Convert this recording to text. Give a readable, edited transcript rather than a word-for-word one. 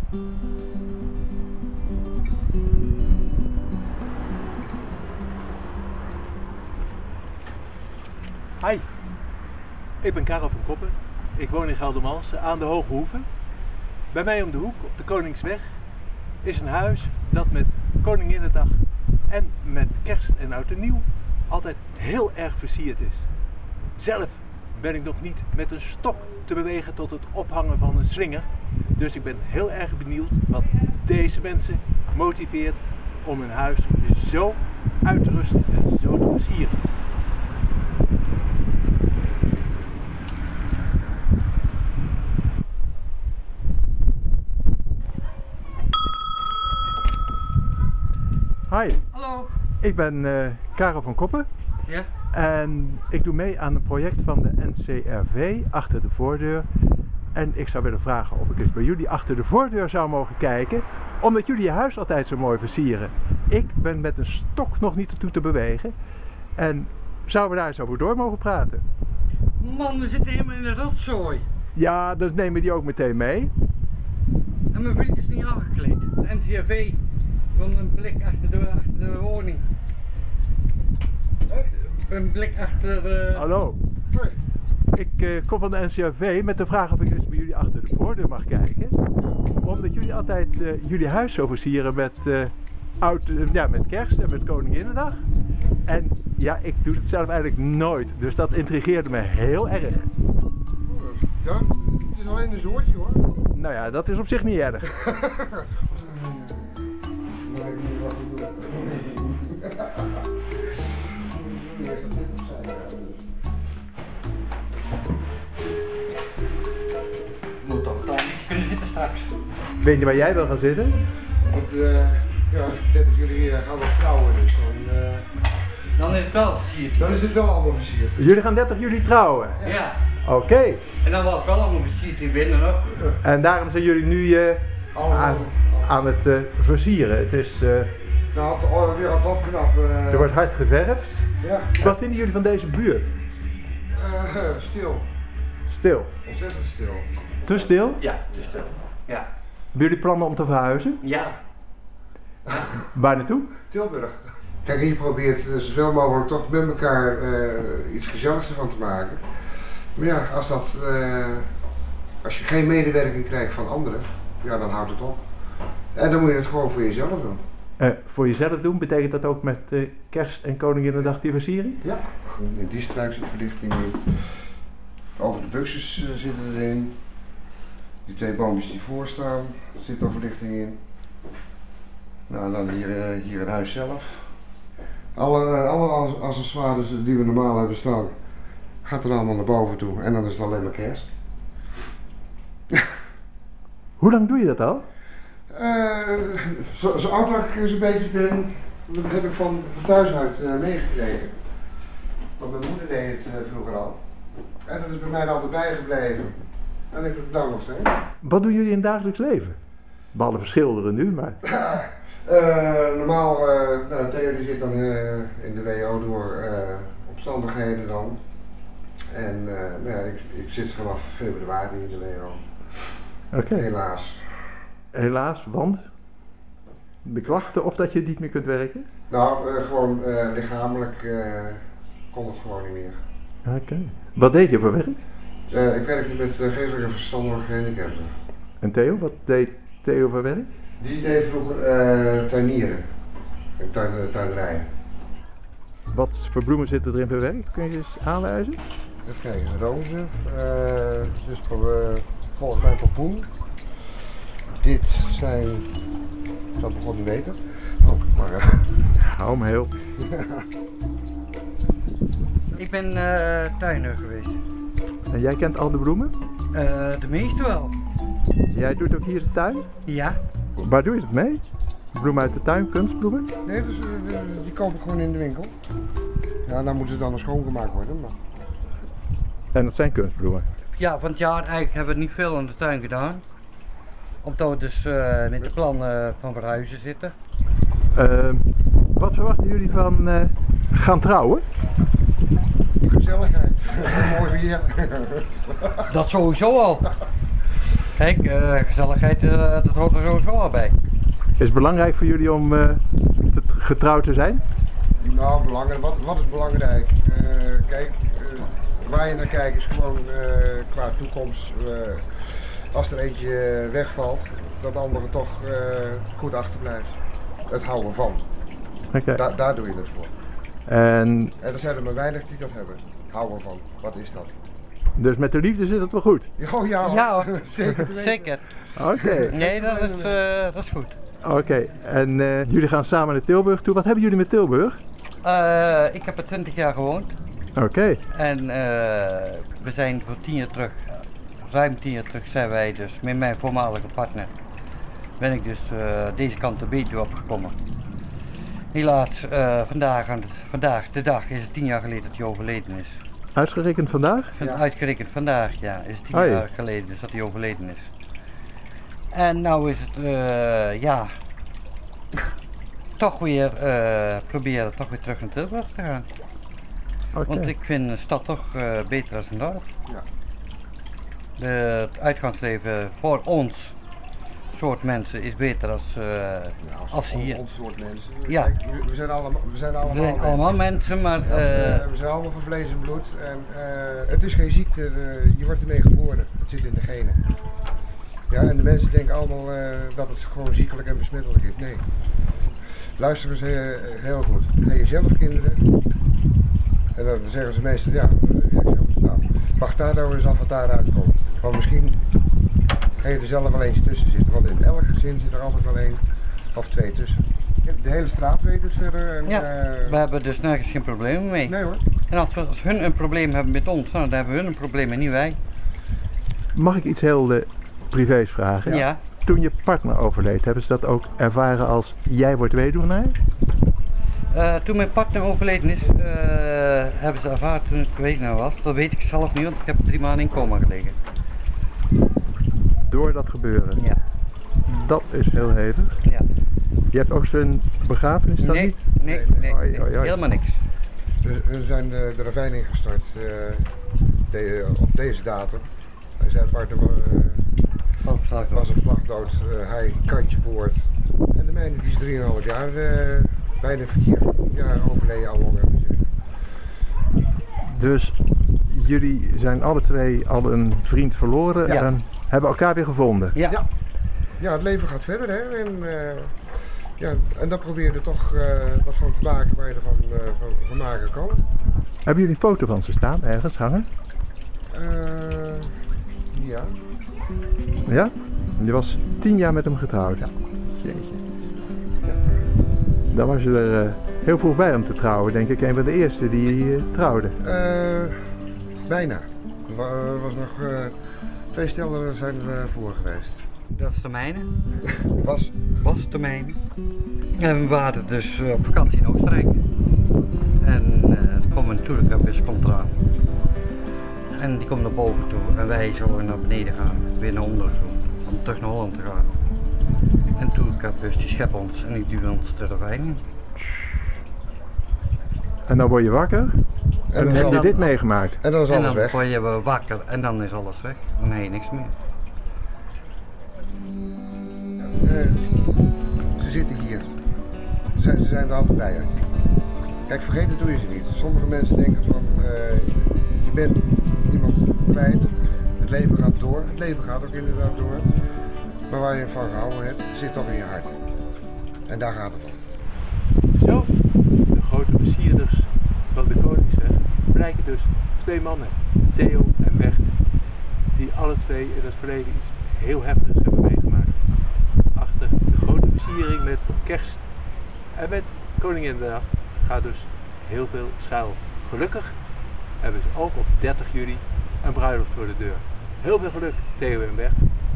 Hi, ik ben Karel van Koppen. Ik woon in Geldermalsen aan de Hoge Hoeve. Bij mij om de hoek op de Koningsweg is een huis dat met Koninginnedag en met Kerst en Oud en Nieuw altijd heel erg versierd is. Zelf ben ik nog niet met een stok te bewegen tot het ophangen van een slinger. Dus ik ben heel erg benieuwd wat deze mensen motiveert om hun huis zo uit te rusten en zo te versieren. Hi. Hallo. Ik ben Karel van Koppen. Ja? En ik doe mee aan een project van de NCRV achter de voordeur. En ik zou willen vragen of ik eens bij jullie achter de voordeur zou mogen kijken, omdat jullie je huis altijd zo mooi versieren. Ik ben met een stok nog niet ertoe te bewegen. En zouden we daar eens over door mogen praten? Man, we zitten helemaal in de rotzooi. Ja, dan nemen we die ook meteen mee. En mijn vriend is niet aangekleed. De NCRV van een blik achter de woning. Een blik achter de... Hallo. Hoi. Ik kom van de NCRV met de vraag of ik eens bij jullie achter de voordeur mag kijken. Omdat jullie altijd jullie huis zo versieren met, met Kerst en met Koninginnedag. En ja, ik doe het zelf eigenlijk nooit. Dus dat intrigeerde me heel erg. Ja, het is alleen een zoortje hoor. Nou ja, dat is op zich niet erg. Moet toch dan kunnen zitten straks. Weet je waar jij wil gaan zitten? Want ja, 30 juli gaan we trouwen dus Dan is het wel versierd. dan is het wel allemaal versierd. Jullie gaan 30 juli trouwen? Ja. Oké. En dan was het wel allemaal versierd hier binnen nog. En daarom zijn jullie nu aan het versieren. Het is, Nou, het weer aan het opknappen. er wordt hard geverfd. Ja, Wat vinden jullie van deze buurt? stil. Stil. Ontzettend stil. Te stil? Ja, dus stil. Ja. Hebben jullie plannen om te verhuizen? Ja. Waar naartoe? Tilburg. Kijk, je probeert zoveel mogelijk toch met elkaar iets gezelligs ervan te maken. Maar ja, als je geen medewerking krijgt van anderen, ja, dan houdt het op. En dan moet je het gewoon voor jezelf doen. Voor jezelf doen, betekent dat ook met Kerst en Koninginnedag die versiering? Ja. In die struik zit verlichting in. Over de busjes zitten erin. Die 2 boompjes die voor staan, zit er verlichting in. Nou, dan hier het huis zelf. Alle accessoires die we normaal hebben staan, gaat er allemaal naar boven toe. En dan is het alleen maar Kerst. Hoe lang doe je dat al? Zo oud als ik zo'n beetje ben, dat heb ik van thuis uit meegekregen. Want mijn moeder deed het vroeger al. En dat is bij mij er altijd bijgebleven. En ik doe het nou nog steeds. Wat doen jullie in het dagelijks leven? Behalve schilderen nu, maar... Normaal, Theo die zit dan in de WO door omstandigheden dan. En ik zit vanaf februari in de WO. Oké. Helaas. Helaas, want? De klachten of dat je niet meer kunt werken? Nou, gewoon lichamelijk kon het gewoon niet meer. Oké. Wat deed je voor werk? Ik werkte met geestelijk en verstandelijk gehandicapten. En Theo, wat deed Theo voor werk? Die deed vroeger tuinieren en tuinderijen. Wat voor bloemen zitten er in per werk? Kun je eens aanwijzen? Even kijken, rozen. Dus volgens mij pompoen. Dit zijn, ik zal het gewoon niet weten. Oh, maar Hou hem heel. Ik ben tuiner geweest. En jij kent al de bloemen? De meeste wel. Jij doet ook hier de tuin? Ja. Waar doe je het mee? Bloemen uit de tuin, kunstbloemen? nee, dus, die kopen gewoon in de winkel. Ja, dan moeten ze dan schoongemaakt worden. Maar... En dat zijn kunstbloemen? Ja, van het jaar eigenlijk hebben we niet veel in de tuin gedaan. Omdat we dus met de plannen van verhuizen zitten. Wat verwachten jullie van gaan trouwen? Gezelligheid. Mooi weer. Dat sowieso al. Kijk, gezelligheid, dat hoort er sowieso al bij. Is het belangrijk voor jullie om getrouwd te zijn? Nou, belangrijk. Wat is belangrijk? Kijk, waar je naar kijkt is gewoon qua toekomst. Als er eentje wegvalt, dat de andere toch goed achterblijft. Het houden van. Okay. Daar doe je het voor. En er zijn er maar weinig die dat hebben. Houden van. Wat is dat? Dus met de liefde zit het wel goed? Oh ja, Ja hoor. Zeker te weten. Zeker. Oké. Nee, dat is goed. Oké. En jullie gaan samen naar Tilburg toe. Wat hebben jullie met Tilburg? Ik heb er 20 jaar gewoond. Oké. En we zijn voor 10 jaar terug, ruim 10 jaar terug, zijn wij dus met mijn voormalige partner, ben ik dus deze kant de Betuwe opgekomen. Helaas, vandaag de dag is het 10 jaar geleden dat hij overleden is. Uitgerekend vandaag? Ja. Uitgerekend vandaag, ja, is het 10 jaar geleden dus dat hij overleden is. En nou is het, toch weer proberen toch weer terug naar Tilburg te gaan. Okay. Want ik vind een stad toch beter dan een dorp. Ja. Het uitgaansleven voor ons soort mensen is beter als hier. Ons soort mensen. Ja. Kijk, we zijn allemaal We zijn mensen. allemaal mensen, maar We zijn allemaal van vlees en bloed. En, het is geen ziekte, je wordt ermee geboren. Het zit in de genen. Ja, en de mensen denken allemaal dat het gewoon ziekelijk en besmettelijk is. Nee. Luister eens heel goed. Heb je zelf kinderen? En dan zeggen ze meestal, ja, nou, wacht daar nou eens af wat daaruit komt. Want misschien ga je er zelf wel eentje tussen zitten. Want in elk gezin zit er altijd wel één of twee tussen. De hele straat weet het verder. En, ja, we hebben dus nergens geen problemen mee. Nee hoor. En als hun een probleem hebben met ons, nou, dan hebben hun een probleem en niet wij. Mag ik iets heel privés vragen? Ja. Toen je partner overleed, hebben ze dat ook ervaren als jij wordt weduwnaar? Toen mijn partner overleden is, hebben ze ervaren toen ik weduwnaar was. Dat weet ik zelf niet, want ik heb 3 maanden in coma gelegen. Door dat gebeuren? Ja. Dat is heel hevig. Ja. Je hebt ook zijn begrafenis dan niet? Nee, Oei. helemaal niks. We zijn de ravijn ingestort op deze datum. Zijn partner was op slag dood, hij kantje boord. En de mijne die is 3,5 jaar, bijna 4 jaar overleden al langer. Dus jullie zijn alle twee al een vriend verloren Ja. en hebben elkaar weer gevonden? Ja. Ja, het leven gaat verder hè. En daar probeer je er toch wat van te maken waar je ervan van maken kan. Hebben jullie een foto van ze staan ergens hangen? Ja. Ja? Je was 10 jaar met hem getrouwd? Ja. Jeetje. Ja. Dan was je er heel vroeg bij om te trouwen, denk ik. Een van de eerste die trouwde. Bijna. Er was nog 2 stellen zijn er voor geweest. Dat is de mijne. Was En dan word je wakker en dan heb je dan- dit meegemaakt. En dan is En alles dan weg. word je weer wakker en dan is alles weg. Dan heb je niks meer. Ze zitten hier. Ze zijn er altijd bij je. Kijk, vergeten doe je ze niet. Sommige mensen denken van, je bent iemand kwijt. Het leven gaat door. Het leven gaat ook inderdaad door. Maar waar je van gehouden hebt, zit toch in je hart. En daar gaat het om. Zo, de grote versierders van de Koningsweg blijken dus 2 mannen, Theo en Bert, die alle twee in het verleden iets heel heftigs hebben meegemaakt. Achter de grote versiering met kerst en met Koninginnedag gaat dus heel veel schuil. Gelukkig hebben ze ook op 30 juli een bruiloft voor de deur. Heel veel geluk, Theo en Bert.